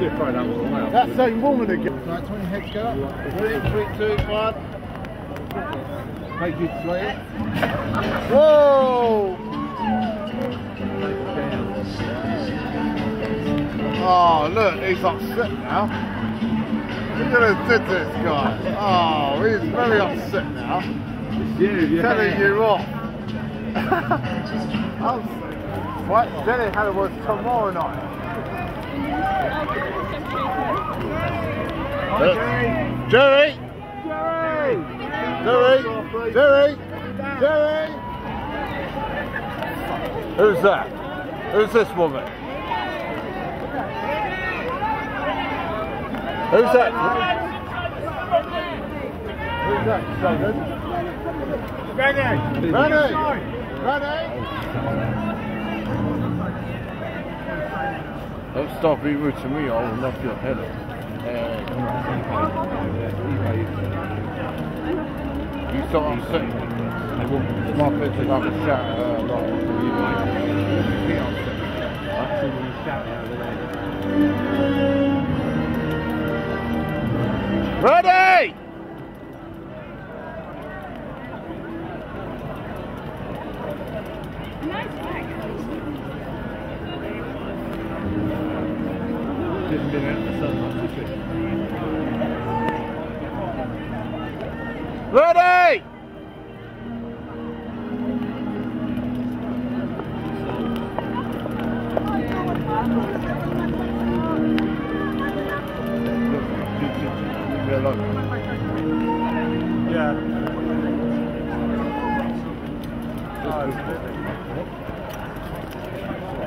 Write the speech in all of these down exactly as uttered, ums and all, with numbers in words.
That same woman again. Right, twenty heads go up. Three, three, two, one. Make it sweet. Whoa! Oh, look, he's upset now. Look at who did this guy. Oh, he's very upset now. He's telling you off. I'm Right, Renée had it was tomorrow night. Jerry! Jerry! Jerry! Jerry! Jerry! Who's that? Who's this woman? Who's that? Who's that? Renée! Renée! Renée! Don't stop being rude to me, I will knock your head off. You start upsetting me. My picture's like a shout at her, not to you. Be upset. I've seen you shout at her. Ready! Didn't been out in the sun much, has it? Ready! Yeah.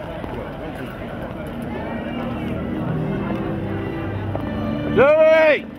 Jerry!